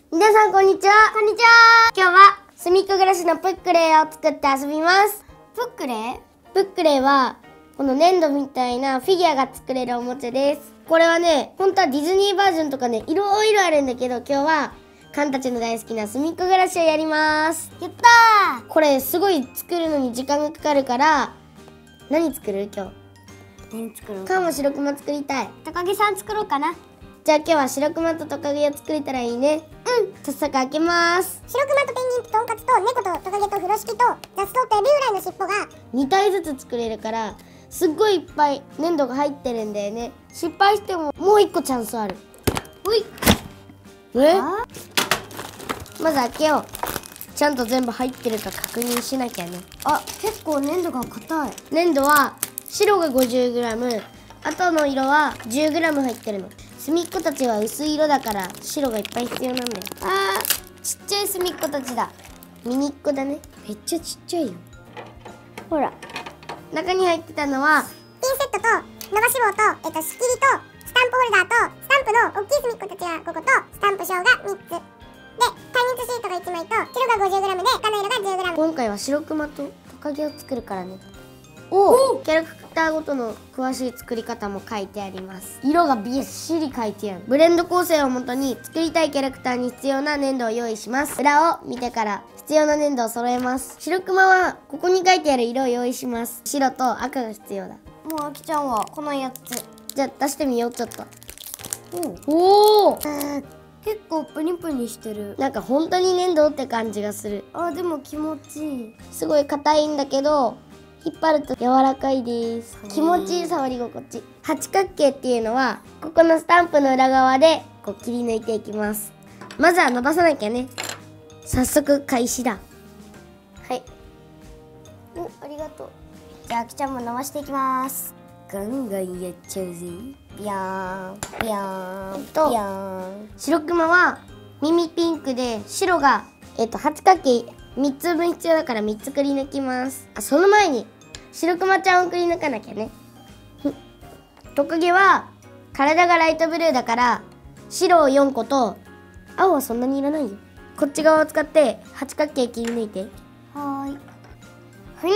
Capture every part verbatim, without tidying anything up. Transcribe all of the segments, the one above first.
皆さんこんにちは。こんにちは。今日はすみっこ暮らしのプックレーを作って遊びます。 プックレー？ プックレーはこの粘土みたいなフィギュアが作れるおもちゃです。これはね、本当はディズニーバージョンとかね、いろいろあるんだけど、今日はカンたちの大好きなすみっこ暮らしをやります。 やったー。 これすごい作るのに時間がかかるから、何作る？今日何作ろうか。 カンは白クマ作りたい。 トカゲさん作ろうかな。 じゃあ今日は白クマとトカゲを作れたらいいね。うん、早速開けます。 白クマとペンギンとトンカツと猫とトカゲと風呂敷と雑草とエビフライの尻尾がにたいずつ作れるからすっごいいっぱい粘土が入ってるんだよね。失敗してももういっこチャンスある。 ほい。 え？まず開けよう。ちゃんと全部入ってるか確認しなきゃね。 あ、結構粘土が硬い。 粘土は白が ごじゅうグラム、あとの色は じゅうグラム 入ってるの。すみっこたちは薄い色だから白がいっぱい必要なんだよ。 あー、ちっちゃいすみっこたちだ。 ミニっ子だね。 めっちゃちっちゃいよ。ほら。 中に入ってたのはピンセットと伸ばし棒と、えっと、仕切りとスタンプホルダーとスタンプの大きいすみっこたちがごことスタンプ章がみっつで、耐熱シートがいちまいと白が ごじゅうグラム で他の色が じゅうグラム。 今回は白クマとトカゲを作るからね。おお、キャラクターごとの詳しい作り方も書いてあります。色がびっしり書いてある。ブレンド構成をもとに作りたいキャラクターに必要な粘土を用意します。裏を見てから必要な粘土を揃えます。白クマはここに書いてある色を用意します。白と赤が必要だ。 もうあきちゃんはこのやつ。 じゃあ出してみよう。ちょっと。 おおお、 結構プニプニしてる。 なんか本当に粘土って感じがする。 あ、でも気持ちいい。 すごい硬いんだけど引っ張ると柔らかいです。気持ちいい触り心地。八角形っていうのはここのスタンプの裏側でこう切り抜いていきます。まずは伸ばさなきゃね。早速開始だ。はい。 お、ありがとう。じゃああきちゃんも伸ばしていきます。ガンガンやっちゃうぜ。ビヤーンビヤーンとビヤーン。 白クマは耳ピンクで白がえっと八角形みっつぶん必要だからみっつくり抜きます。あ、その前に白クマちゃんをくり抜かなきゃね。トカゲは体がライトブルーだから白をよんこと青はそんなにいらないよ。こっち側を使って八角形切り抜いて。 はーい。 ふに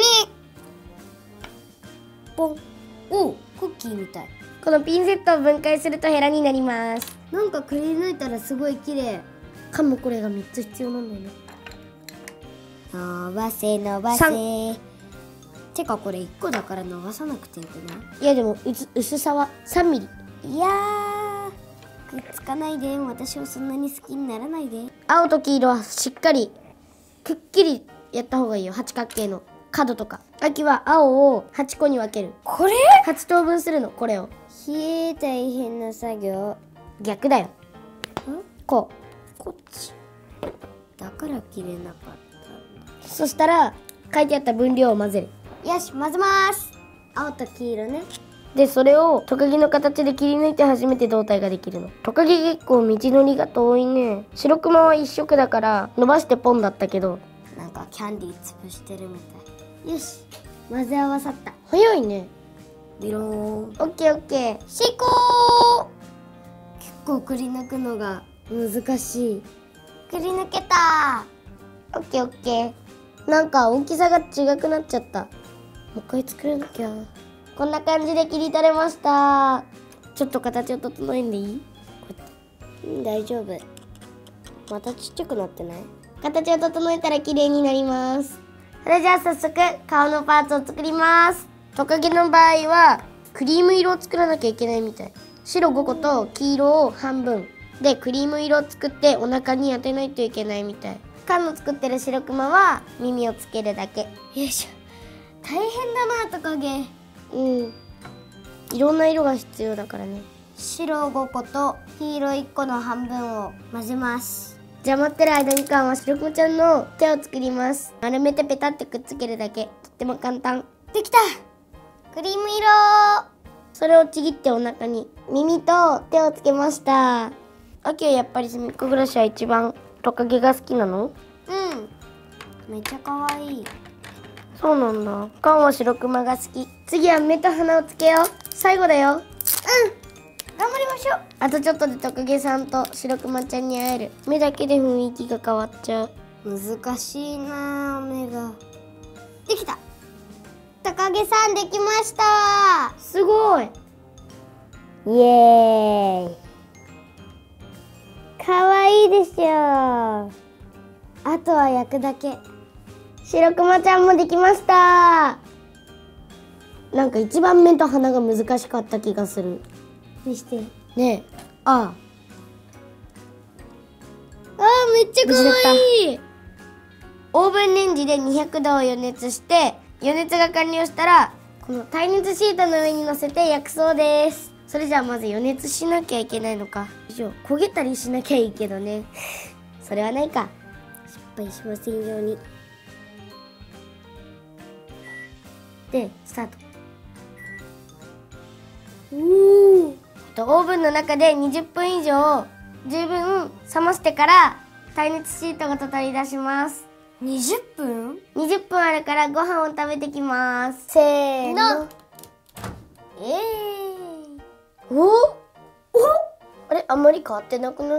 ポン。お、クッキーみたい。 このピンセットを分解するとヘラになります。 なんかくり抜いたらすごい綺麗。 かもこれがみっつ必要なんだよね。 伸ばせ伸ばせ。てかこれいっこだから伸ばさなくてよくない？ いやでも薄薄さはさんミリ。 いやー、くっつかないで。私をそんなに好きにならないで。 青と黄色はしっかりくっきりやった方がいいよ。八角形の角とか。秋は青をはちこに分ける。 これはち等分するの。これをひえ、大変な作業。 逆だよ。こうこっちだから切れなかった。 そしたら書いてあった分量を混ぜる。 よし、混ぜます。青と黄色ね。 でそれをトカゲの形で切り抜いて初めて胴体ができるの。トカゲ結構道のりが遠いね。白クマは一色だから伸ばしてポンだったけど、 なんかキャンディー潰してるみたい。よし、混ぜ合わさった。 早いね。 ビローン。 オッケーオッケー。 成功。結構くり抜くのが難しい。くり抜けた。 オッケーオッケー。なんか大きさが違くなっちゃった。もう一回作らなきゃ。こんな感じで切り取れました。ちょっと形を整えんでいい？ うん、大丈夫。またちっちゃくなってない？ 形を整えたら綺麗になります。それじゃあ早速顔のパーツを作ります。トカゲの場合はクリーム色を作らなきゃいけないみたい。白ごこと黄色を半分でクリーム色を作ってお腹に当てないといけないみたい。カンの作ってる白クマは耳をつけるだけ。 よいしょ。大変だな、トカゲ。 うん。いろんな色が必要だからね。 白ごこと黄色いっこの半分を混ぜます。 じゃあ待ってる間にカンは白クマちゃんの手を作ります。丸めてペタってくっつけるだけ。とっても簡単。 できた。クリーム色。 それをちぎってお腹に耳と手をつけました。アキはやっぱりすみっこ暮らしは一番トカゲが好きなの？ うん。めっちゃ可愛い。 そうなんだ。カンは白クマが好き。次は目と鼻をつけよう。最後だよ。うん。 頑張りましょう。あとちょっとでトカゲさんと白クマちゃんに会える。目だけで雰囲気が変わっちゃう。難しいなあ、目が。できた。トカゲさんできました。すごい。イエーイ。かわいいでしょ。あとは焼くだけ。白クマちゃんもできました。なんか一番目と鼻が難しかった気がする。見して。ねえ。ああ。ああ、めっちゃかわいい。オーブンレンジでにひゃくどを予熱して、予熱が完了したら、この耐熱シートの上に乗せて焼くそうです。それじゃあまず予熱しなきゃいけないのか。焦げたりしなきゃいいけどね。それはないか。失敗しませんように。で、スタート。おー。オーブンの中でにじゅっぷん以上十分冷ましてから耐熱シートごと取り出します。にじゅっぷん ?にじゅっ 分あるからご飯を食べてきます。せーの。えー。おおあれ、あんまり変わってなくない？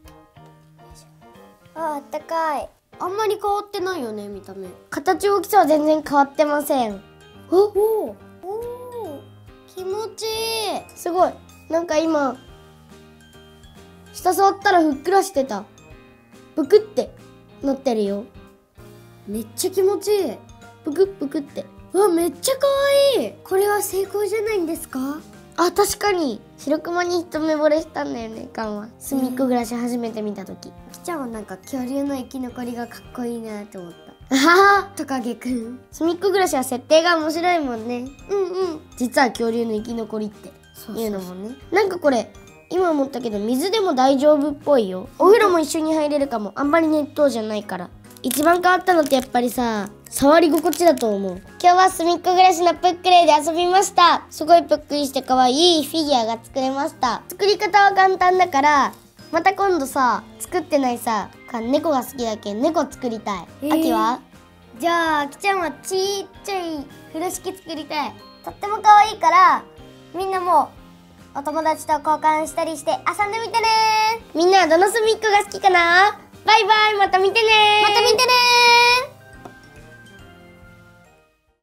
あ、あったかい。あんまり変わってないよね、見た目。形大きさは全然変わってません。おおお気持ちいい。すごい。なんか今、下触ったらふっくらしてた。ぷくってなってるよ。めっちゃ気持ちいい。ぷくっぷくって。うわ、めっちゃかわいい。これは成功じゃないんですか？あ、確かに。白クマに一目惚れしたんだよね、カンは。隅っこ暮らし初めて見たとき。きちゃんはなんか恐竜の生き残りがかっこいいなって思った。あははトカゲくん。隅っこ暮らしは設定が面白いもんね。うんうん。実は恐竜の生き残りっていうのもね。なんかこれ、今思ったけど水でも大丈夫っぽいよ。お風呂も一緒に入れるかも。あんまり熱湯じゃないから。一番変わったのってやっぱりさ、触り心地だと思う。今日は隅っこ暮らしのプックレイで遊びました。すごいぷっくりして可愛いフィギュアが作れました。作り方は簡単だから、また今度さ、作ってないさ、猫が好きだけん猫作りたい。えー、秋は？じゃあ、きちゃんはちっちゃい風呂敷作りたい。とっても可愛いから、みんなもお友達と交換したりして遊んでみてね。みんなはどの隅っこが好きかな？バイバイ、また見てね。また見てね。